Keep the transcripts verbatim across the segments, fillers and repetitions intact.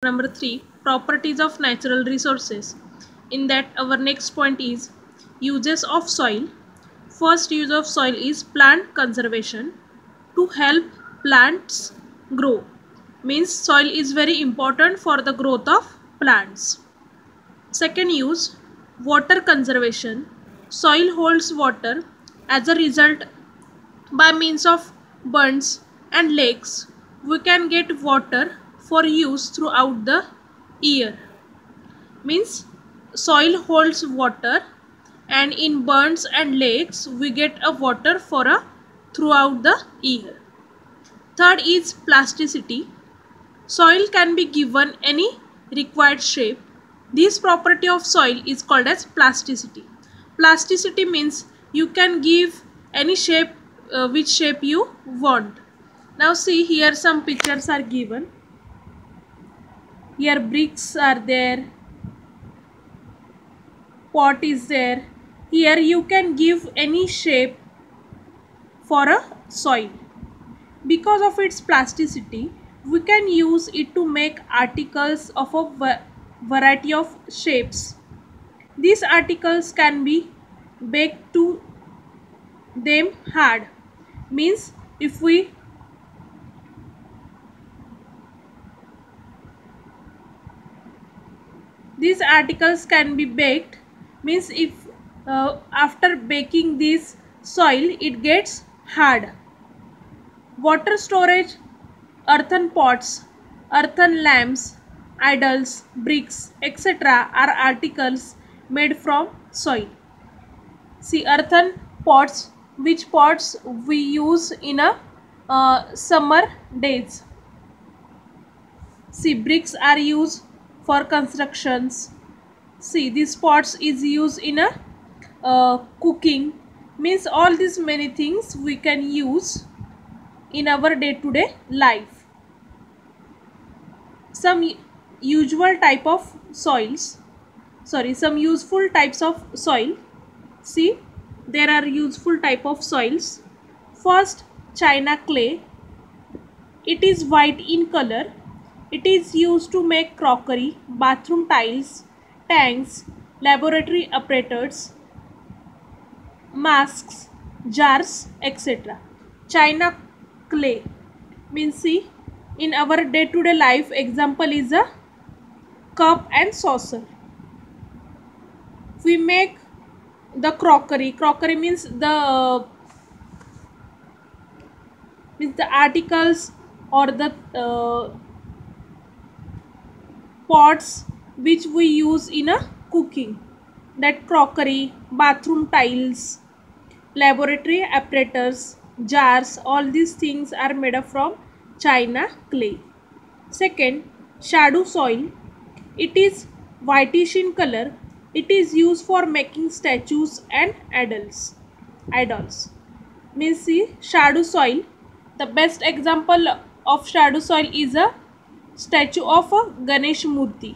Number three, properties of natural resources. In that, our next point is uses of soil. First use of soil is plant conservation to help plants grow. Means soil is very important for the growth of plants. Second use, water conservation. Soil holds water. As a result, by means of bunds and lakes, we can get water for use throughout the year. Means soil holds water, and in bunds and lakes we get a water for a throughout the year. Third is plasticity. Soil can be given any required shape. This property of soil is called as plasticity. Plasticity means you can give any shape uh, which shape you want. Now see, here some pictures are given. Here bricks are there, pot is there. Here you can give any shape for a soil. Because of its plasticity, we can use it to make articles of a variety of shapes. These articles can be baked to them hard. Means if we these articles can be baked, means if uh, after baking this soil it gets hard. Water storage, earthen pots, earthen lamps, idols, bricks, et cetera are articles made from soil. See, earthen pots, which pots we use in a uh, summer days. See, bricks are used for constructions. See, these pots is used in a uh, cooking. Means all these many things we can use in our day-to-day life. Some usual type of soils, sorry, some useful types of soil. See, there are useful type of soils. First, China clay. It is white in color. It is used to make crockery, bathroom tiles, tanks, laboratory apparatus, masks, jars, et cetera. China clay means, see, in our day-to-day life, example is a cup and saucer. We make the crockery. Crockery means the uh, means the articles or the uh, pots which we use in a cooking. That crockery, bathroom tiles, laboratory apparatus, jars, all these things are made up from China clay. Second, shadow soil. It is whitish in color. It is used for making statues and idols. Idols. Means, see, shadow soil. The best example of shadow soil is a statue of a Ganesh Murti.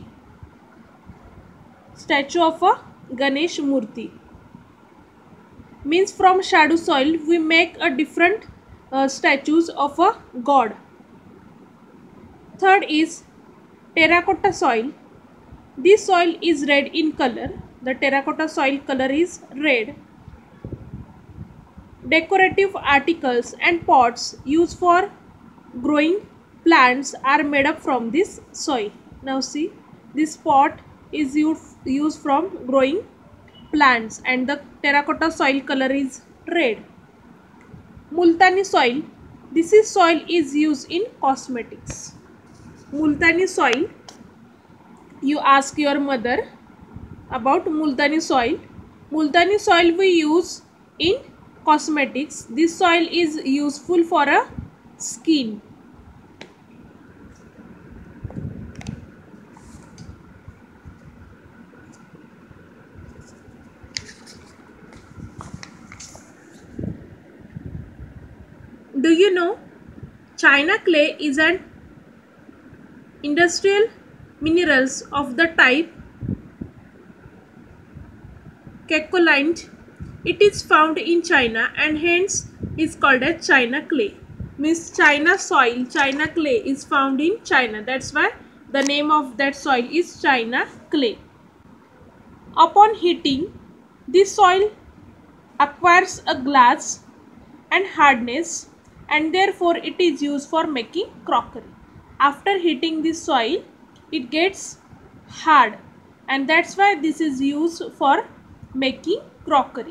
Statue of a Ganesh Murti. Means from shadow soil we make a different uh, statues of a god. Third is terracotta soil. This soil is red in color. The terracotta soil color is red. Decorative articles and pots used for growing plants are made up from this soil. Now see, this pot is used, used from growing plants and the terracotta soil color is red. Multani soil. This is soil is used in cosmetics. Multani soil. You ask your mother about Multani soil. Multani soil we use in cosmetics. This soil is useful for a skin. Do you know China clay is an industrial minerals of the type kaolite. It is found in China and hence is called as China clay. Means China soil, China clay is found in China. That's why The name of that soil is China clay. Upon heating, this soil acquires a glass and hardness, and therefore it is used for making crockery. After heating this soil, it gets hard, and that's why this is used for making crockery.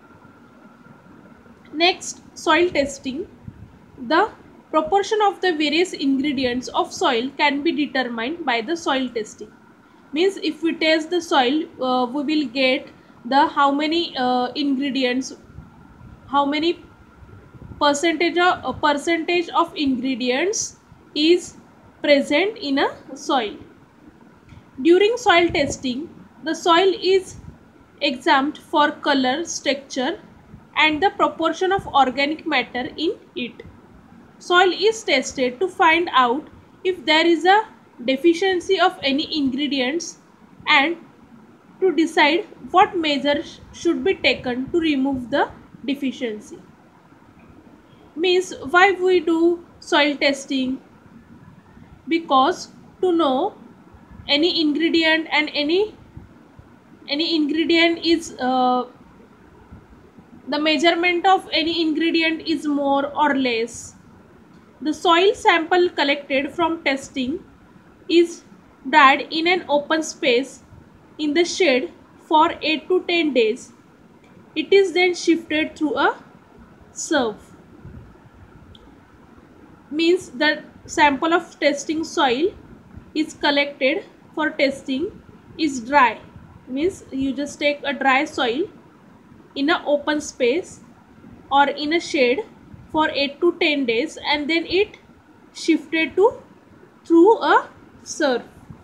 Next, soil testing. The proportion of the various ingredients of soil can be determined by the soil testing. Means if we test the soil, uh, we will get the how many uh, ingredients, how many percentage of uh, percentage of ingredients is present in a soil. During soil testing, the soil is examined for color, texture, and the proportion of organic matter in it. Soil is tested to find out if there is a deficiency of any ingredients and to decide what measures should be taken to remove the deficiency. Means why we do soil testing? Because to know any ingredient and any any ingredient is uh, the measurement of any ingredient is more or less. The soil sample collected from testing is dried in an open space in the shade for eight to ten days. It is then shifted through a sieve. Means the sample of testing soil is collected for testing is dry. Means you just take a dry soil in an open space or in a shade for eight to ten days, and then it shifted to through a sieve.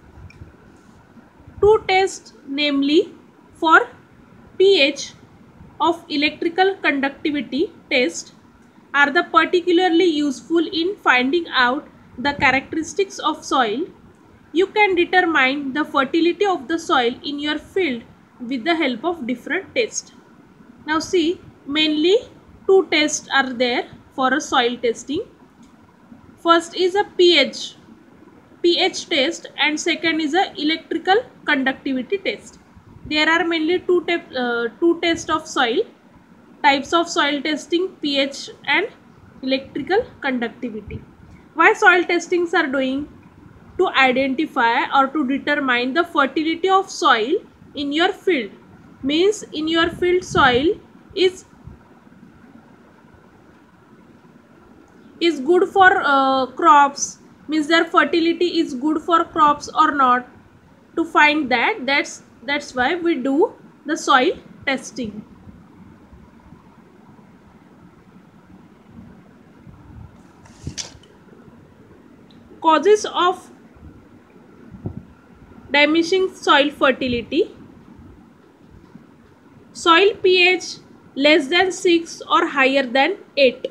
Two tests, namely for pH of electrical conductivity test, are the particularly useful in finding out the characteristics of soil. You can determine the fertility of the soil in your field with the help of different tests. Now see, mainly two tests are there for a soil testing. First is a pH pH test, and second is a electrical conductivity test. There are mainly two uh, two tests of soil, types of soil testing, pH and electrical conductivity. Why soil testings are doing? To identify or to determine the fertility of soil in your field. Means in your field soil is is good for uh, crops, means their fertility is good for crops or not. To find that, that's that's why we do the soil testing. Causes of diminishing soil fertility. Soil pH less than six or higher than eight.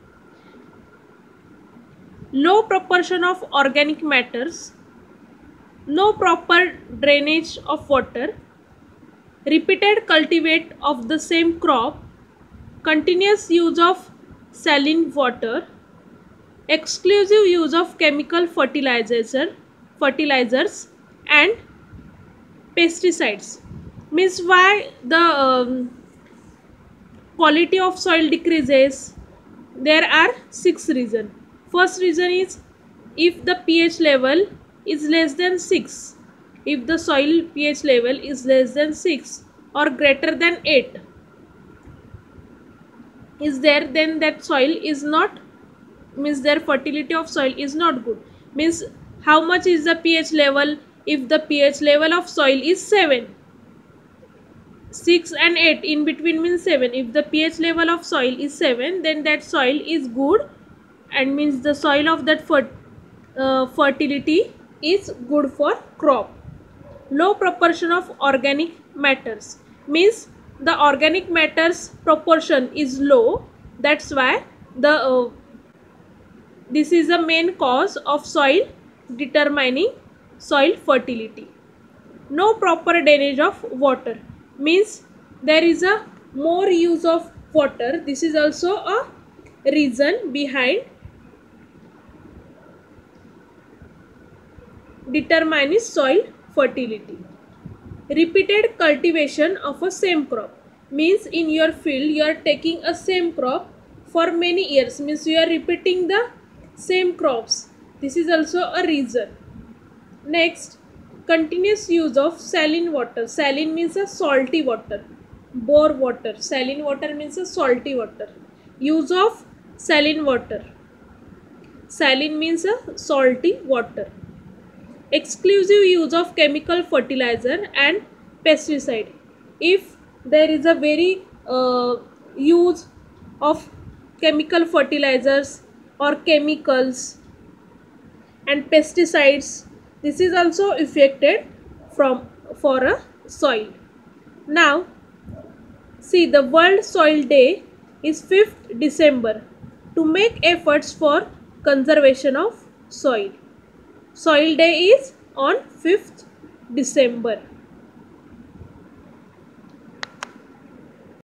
Low proportion of organic matters, no proper drainage of water, repeated cultivate of the same crop, continuous use of saline water, exclusive use of chemical fertilizer, fertilizers and pesticides. Means why the um, quality of soil decreases? There are six reasons. First reason is if the pH level is less than six. If the soil pH level is less than six or greater than eight is there, then that soil is not, means their fertility of soil is not good. Means how much is the pH level? If the pH level of soil is seven, six and eight in between means seven. If the pH level of soil is seven, then that soil is good, and means the soil of that fert, uh, fertility is good for crop. Low proportion of organic matters, means the organic matters proportion is low. That's why the uh, this is the main cause of soil determining soil fertility. No proper drainage of water, means there is a more use of water. This is also a reason behind determines soil fertility. Repeated cultivation of a same crop means in your field you are taking a same crop for many years, means you are repeating the same crops. This is also a reason. Next, continuous use of saline water. Saline means a salty water. Bore water. Saline water means a salty water. Use of saline water. Saline means a salty water. Exclusive use of chemical fertilizer and pesticide. If there is a very uh, use of chemical fertilizers or chemicals and pesticides, this is also affected from for a soil. Now see, the World Soil Day is fifth December to make efforts for conservation of soil. Soil Day is on fifth December.